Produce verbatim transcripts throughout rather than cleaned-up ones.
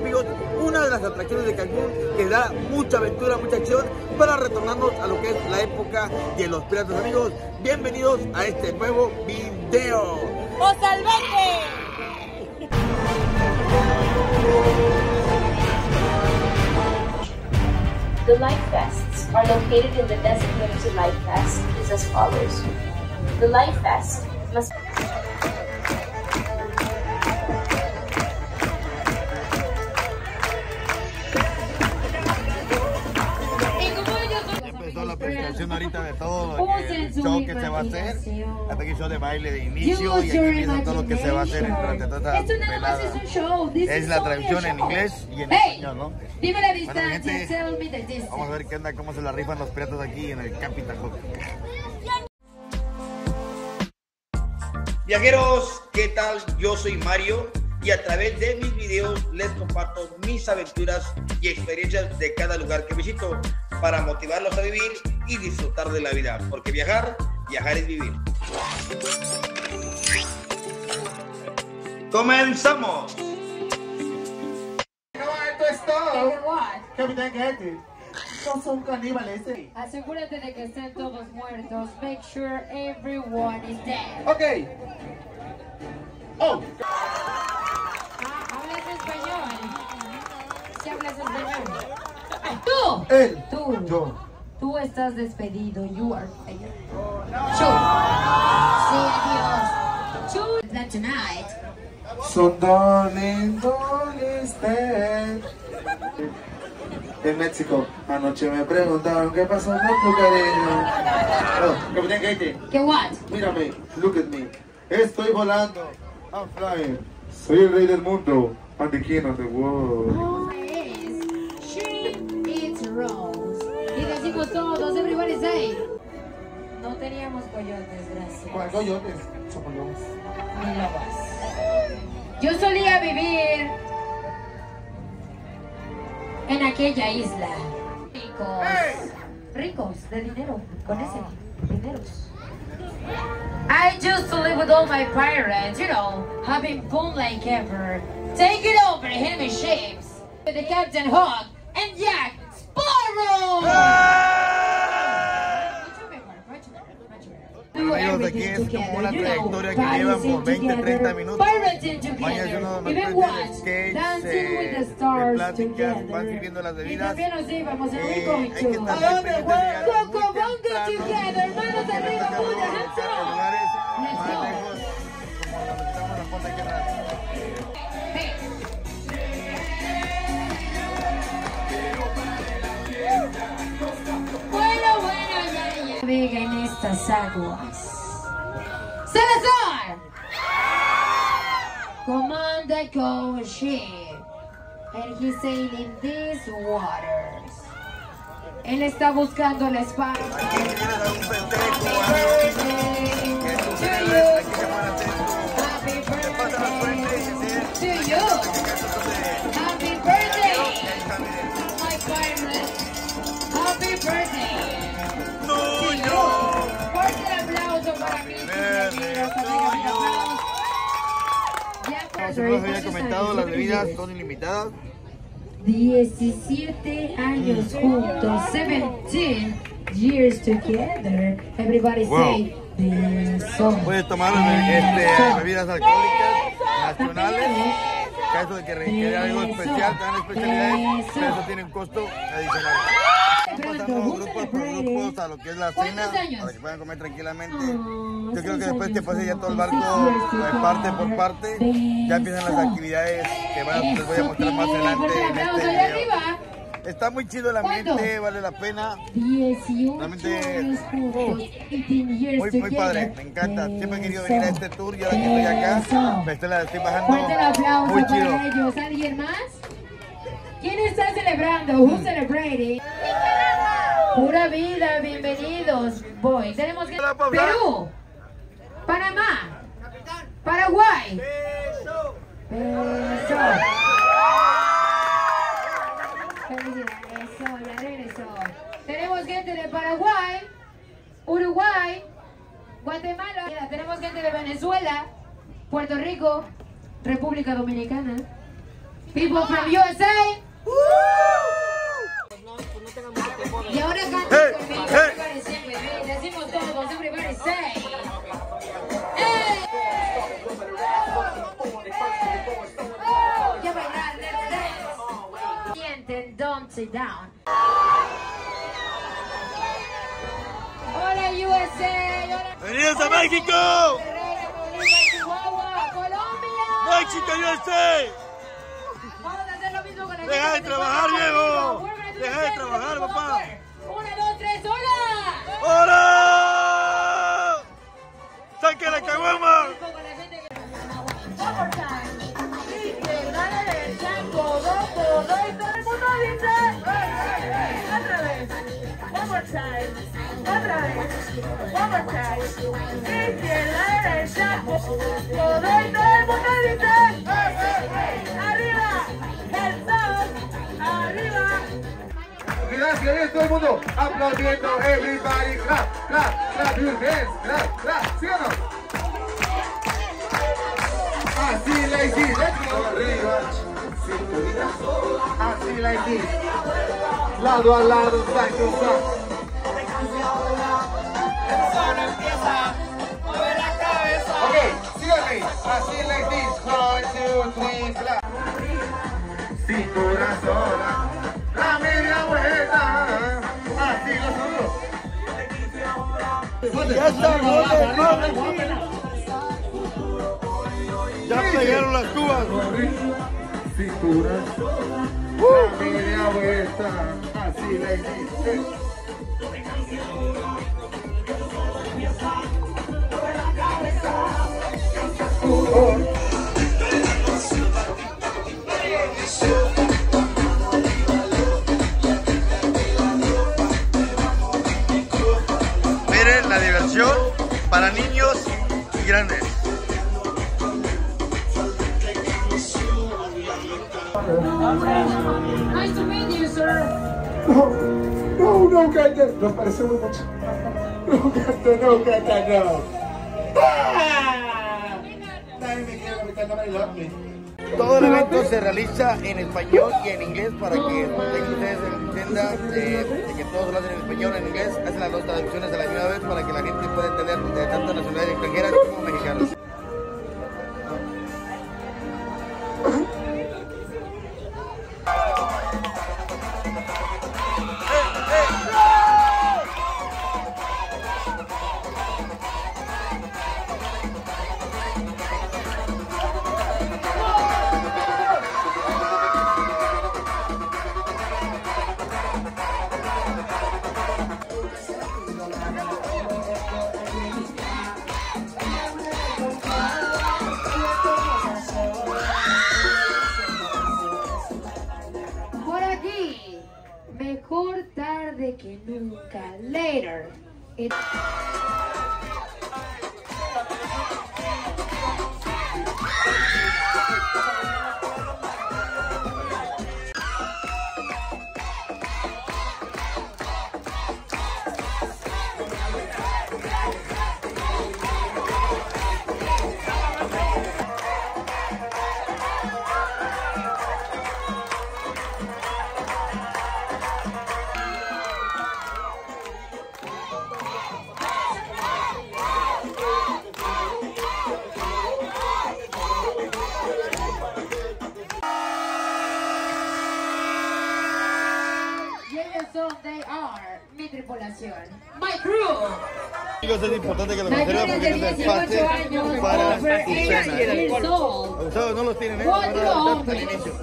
amigos, una de las atracciones de Cancún que da mucha aventura, mucha acción para retornarnos a lo que es la época de los piratas. Amigos, bienvenidos a este nuevo video. ¡O salvaje! The Life Fests are located in the designated Life Fest is as follows. The Life Fest must La presentación ahorita de todo el show que se va a hacer, hasta aquí show de baile de inicio y aquí empieza todo lo que se va a hacer durante toda esta velada. Es la traducción en inglés y en español, ¿no? Dime la Bueno, distancia, tell me the gente, distance. vamos a ver qué onda, cómo se la rifan los piratas aquí en el Capital Hotel. Viajeros, ¿qué tal? Yo soy Mario y a través de mis videos les comparto mis aventuras y experiencias de cada lugar que visito para motivarlos a vivir y disfrutar de la vida, porque viajar, viajar es vivir. ¡Comenzamos! No, esto es todo. Capitán Gates. No son caníbales, ¿eh? Asegúrate de que estén todos muertos. Make sure everyone is dead. Ok. Oh. Ah, ¿hablas español? ¿Sí hablas español? ¡Tú! Él. Tú. Yo. Tú estás despedido. You are fired. Shoot. Sí, adiós. Shoot. That tonight. So darling, darling, stay. En México, anoche me preguntaron qué pasó con tu cariño. Oh, Capitán Gates. ¿Qué what? Mírame, look at me. Estoy volando. I'm flying. Soy el rey del mundo. I'm the king of the world. Oh, es. She eats rose. Y decimos todos, everybody say. No teníamos coyotes, gracias. ¿Cuál coyotes? Somos lobos. Ni lobos. Yo solía vivir en aquella isla. Ricos. Ricos de dinero. Con ese dineros. I used to live with all my pirates, you know, having fun like ever. Take it over, enemy ships. With the Captain Hook and Jack Sparrow! Mucho mejor, mucho mejor, mucho mejor. Bueno, amigos, aquí es como una trayectoria que llevan por veinte, treinta minutos. Vayan haciendo una especie de sketch, eh, de pláticas, van sirviendo las bebidas. Eh, hay que estar muy pendientes de llegar muy temprano, porque estamos cerca de los lugares más lejos, como donde estamos la puerta aquí atrás. Bueno, bueno, ya, ya. Navega en estas aguas. ¡Salazar! Command the ghost ship. And he's sailing these waters. Él está buscando la espada. Aquí si vienes a un festejo, algo que tus héroes aquí se van a hacer tu... Te pasan las fuentes y así. To you. Happy birthday. My pirate. Happy birthday. ¡No, yo! Fuerte aplauso para mí. Como se nos había comentado, las bebidas son ilimitadas. diecisiete años juntos, seventeen years together. Everybody Wow. say this song. Puedes tomar este, bebidas alcohólicas nacionales. En caso de que requiera algo especial, te dan especialidades, pero eso tiene un costo adicional. Están pasando grupos por grupos a lo que es la cena, para que puedan comer tranquilamente. Yo creo que después que pase ya todo el barco, de parte por parte, ya empiezan las actividades que van, les voy a mostrar más adelante en este video. Está muy chido el ambiente, vale la pena. Realmente muy, muy padre, me encanta. Siempre he querido venir a este tour y ahora que estoy acá, me estoy, la estoy bajando muy chido. ¿Alguien más? ¿Quién está celebrando? Who's celebrating? Pura vida, bienvenidos. Voy. Tenemos que... Perú, Panamá, Paraguay. Peso. Felicidades, eso, ya regresó. Tenemos gente de Paraguay, Uruguay, Guatemala. Tenemos gente de Venezuela, Puerto Rico, República Dominicana. People from U S A. Y ahora canten conmigo. Everybody sing with me. Decimos todos. Everybody say. Hey. Ya bailar, let's dance. Sienten, don't sit down. Hola U S A. Hola. ¡Bienvenidos a México! Chihuahua, Colombia. ¡México, U S A! Vamos a hacer lo mismo con el ¡Deja de trabajar, Diego! ¡Deja de trabajar, papá! Una, dos, tres, hola. ¡Hola! ¡Saque la caguama! Otra vez, one more time. Izquierda, derecha, todo y todo el mundo dice, arriba, el sol, arriba. Gracias, bien, todo el mundo aplaudiendo, everybody, clap, clap, clap your hands, clap, clap, ¿sí o no? Así, like this, let's go, arriba, así, like this, lado a lado, side to side. Ok, síganme, así, like this, one, two, three, clap. Cintura sola. La media vuelta, así lo saludo. Ya está, ya pegaron las cubas. Cintura, la media vuelta, así le dice. Miren la diversión para niños y grandes. Nice to meet you, sir. No, no, no, canta. Nos parecemos mucho. No, canta, no, canta, no. ¡Ah! Nadie me quiere cantando, I love me. Todo el evento se realiza en español y en inglés para que tengan ustedes entienda de, de que todos lo hacen en español y en inglés. Hacen las dos traducciones a la misma vez para que la gente pueda entender de tantas nacionalidades extranjeras como mexicanos. Mejor tarde que nunca. Later. It they are mi tripulación, my crew. Chicos, es importante que lo conserven porque es el pase para su cena. Abusados no los tienen, ¿eh? Cuatro hombres.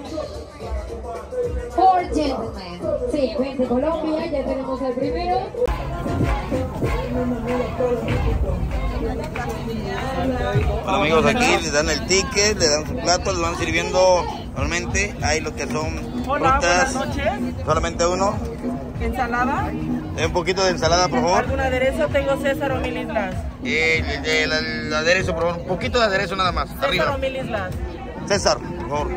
Four gentlemen. Sí, ven de Colombia, ya tenemos al primero. Bueno, amigos, aquí les dan el ticket, le dan su plato, les van sirviendo normalmente. Hay lo que son frutas, solamente uno. ¿Ensalada? Un poquito de ensalada, por favor. ¿Algún aderezo? Tengo César o mil islas. Eh, el, el, el aderezo, por favor. Un poquito de aderezo nada más. César Arriba. o mil islas. César, por favor.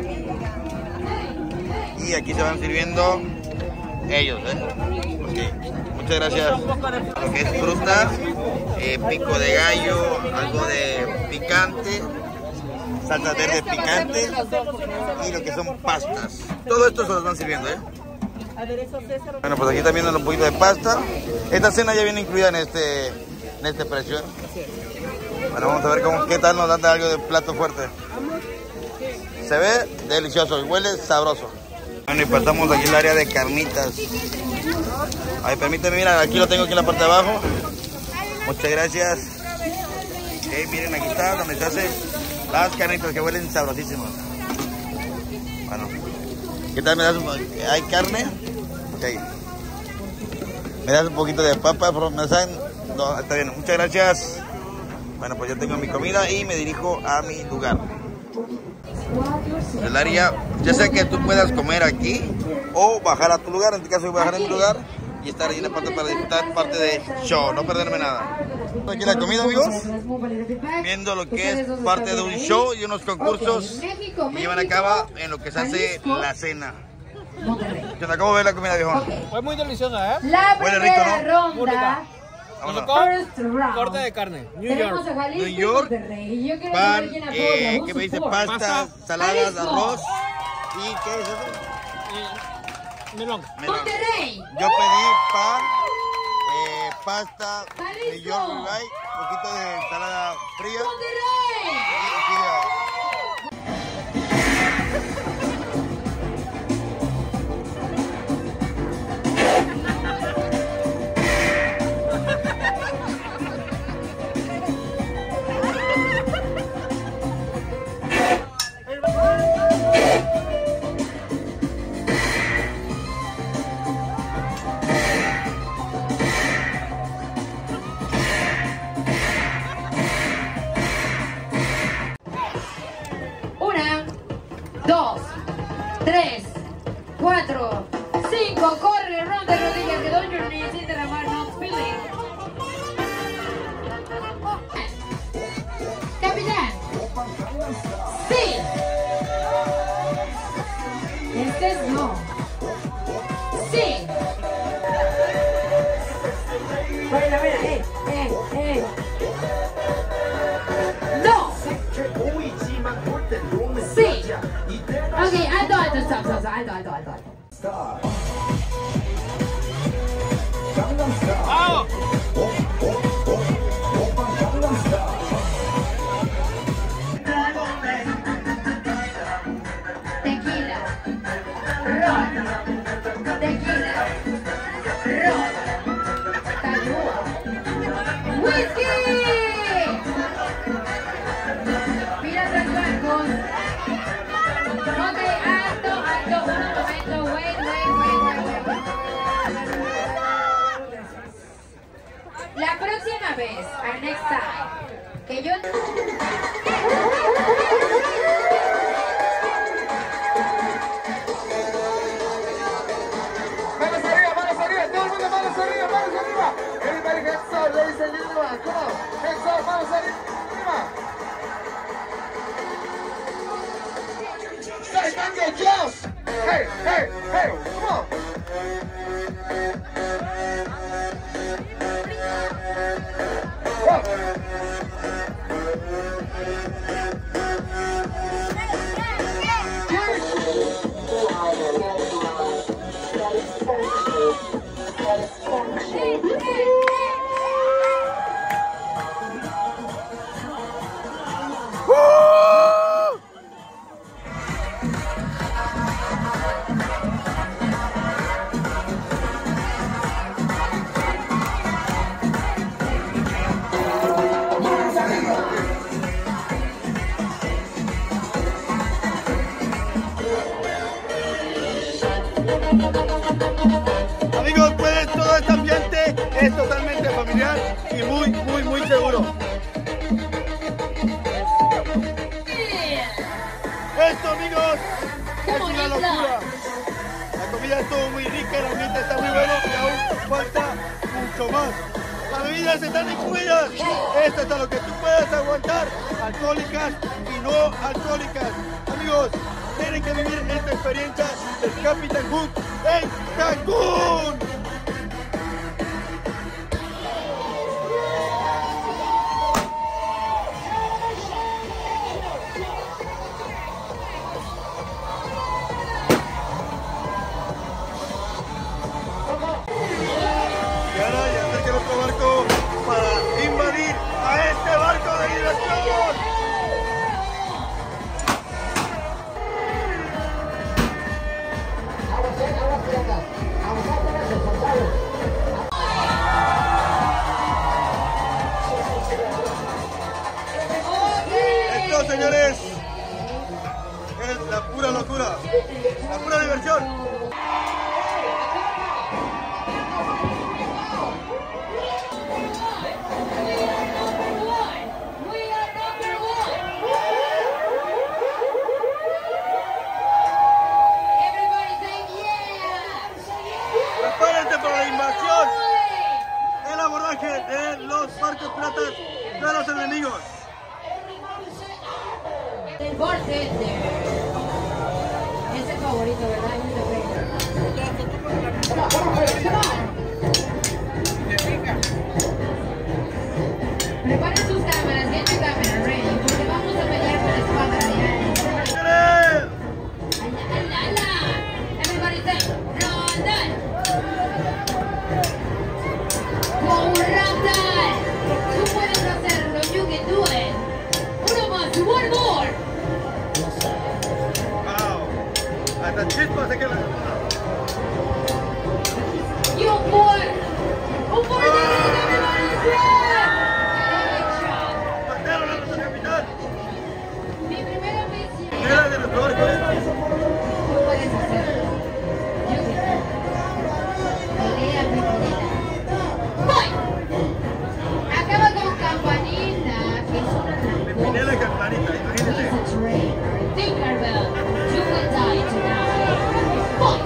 Y aquí se van sirviendo ellos, ¿eh? Okay. Muchas gracias. Lo que es frutas, eh, pico de gallo, algo de picante, salsa verde picante y lo que son pastas. Todo esto se los van sirviendo, ¿eh? Bueno, pues aquí están viendo un poquito de pasta. Esta cena ya viene incluida en este, en este precio, ¿eh? Bueno, vamos a ver cómo, qué tal nos dan algo de plato fuerte. Se ve delicioso y huele sabroso. Bueno, y pasamos aquí el área de carnitas. Ay, permíteme, mira, aquí lo tengo aquí en la parte de abajo. Muchas gracias. Okay, miren, aquí está donde se hacen las carnitas que huelen sabrosísimas. Bueno, ¿qué tal me das un poco? ¿Hay carne? Ok. ¿Me das un poquito de papa? ¿Me saben? No, está bien, muchas gracias. Bueno, pues ya tengo mi comida y me dirijo a mi lugar. El área, ya sea que tú puedas comer aquí o bajar a tu lugar. En este caso voy a bajar en mi lugar y estar ahí en la parte para disfrutar parte de show, no perderme nada. Aquí la comida, amigos, viendo lo que es parte de un show y unos concursos que llevan a cabo en lo que se hace la cena. ¿Qué tal? ¿Cómo ves la comida, viejón? Fue muy deliciosa, ¿eh? La Huele primera rico, ¿no? ronda. First round. Corte de carne. New Tenemos York. a Jalisco New York, y Monterrey. Yo quiero pan, saber quién apoya. eh, Who ¿qué me dice? support? Pastas, saladas, Jalisco. arroz y ¿qué es eso? Eh, melón. Melón. Monterrey. Yo pedí pan, eh, pasta, Jalisco. New York ribeye, un poquito de ensalada fría Monterrey. y fideo. Una, dos, tres, cuatro, cinco. Corre, ronda de rodillas, get on your knees, in the ramar, not spilling. Capitán. Sí. Este es no. Sí. Bueno, mira, eh, eh, eh. No. Sí. Okay, alto, alto, stop, stop, stop, alto, alto, alto, alto. ¡Vamos! Tequila, ron, tequila, ron, Kahlua, whisky. Mira los bancos. Ok, alto, alto, un momento, wait, wait, wait, wait, wait. La próxima vez, our next time, que yo... Manos arriba, manos arriba, todo el mundo manos arriba, manos arriba. Everybody hands up, ladies and gentlemen, come on. Hands up, manos arriba. Guys, mango, close. Hey, hey, hey, come on. Amigos, pues todo este ambiente es totalmente familiar y muy, muy, muy seguro. Esto, amigos, es una locura. La comida estuvo muy rica, el ambiente está muy bueno y aún falta mucho más. Las bebidas están incluidas. Esto es a lo que tú puedas aguantar, alcohólicas y no alcohólicas. Amigos, tienen que vivir esta experiencia del Capitán Hook en Cancún. aventura, la pura diversión. Prepárense para la invasión, el abordaje de los barcos piratas de los enemigos. El bartender. Es el favorito, ¿verdad? Preparen sus cámaras, get your camera ready, porque vamos a pelear con la espada real. ¡Ala, ala! Everybody say, ¡Rondal! ¡Go Rondal! Tú puedes hacerlo, you can do it. Uno más, one more. Wow, hasta chispas se quedan. Y un por, un por de everybody say. ¡Mataron a nuestro capitán! Mi primera misión. ¡Era de nuestro barco! Tú puedes hacerlo. You can do it. Pelea preferida. ¡Voy! Acaba con Campanita, que es una Me peiné la campanita, imagínense. He's a traitor. Tinkerbell, you will die tonight. Boy!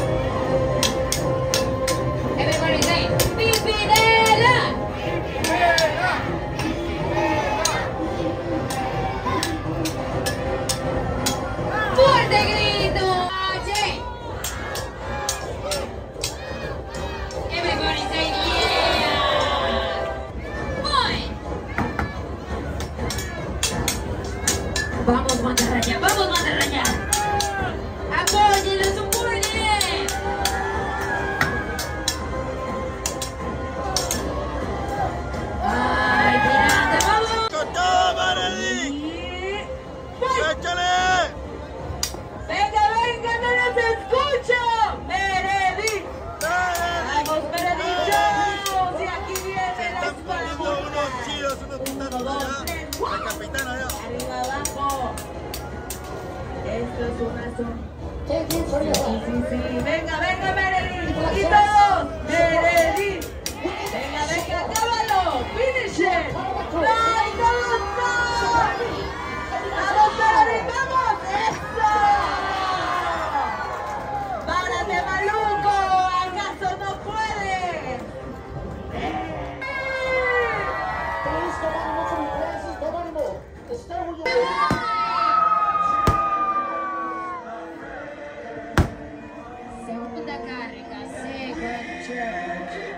Everybody say, Pimpinela! ¡Fuerte grito! Oye. Everybody say, yeah! Boy! Vamos, mantarraya, vamos, mantarraya. Apóyenlo, soporten. Ay, pirata, vamos. ¡Chotó, Maredí! ¡Échale! Venga, venga, no los escucho. Meredith. Vamos, Meredith Jones. Y aquí Se viene la están poniendo espada. unos chidos, unos putazos allá. La capitana allá. Arriba, abajo. Esto es una zona. Sí, sí, sí. Venga, venga, Meredith. Y todos. Meredith. Venga, venga, acábalo. Finish it. ¡No, no, no! ¡Vamos, Meredith, vamos! ¡Eso! ¡Párate, maluco! ¿Acaso no puedes? Segunda carga, second charge.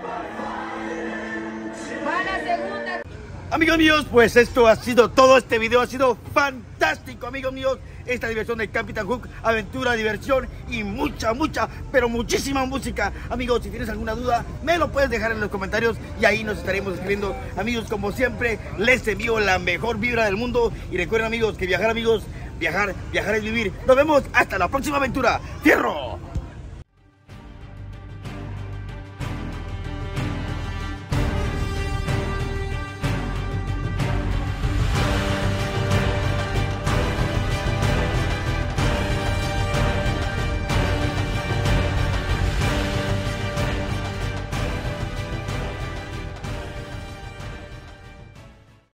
Va la segunda. Amigos míos, pues esto ha sido todo. Este video ha sido fantástico, amigos míos. Esta diversión de Capitán Hook, aventura, diversión y mucha, mucha, pero muchísima música. Amigos, si tienes alguna duda, me lo puedes dejar en los comentarios y ahí nos estaremos escribiendo. Amigos, como siempre, les envío la mejor vibra del mundo. Y recuerden, amigos, que viajar, amigos, viajar, viajar es vivir. Nos vemos hasta la próxima aventura. ¡Fierro!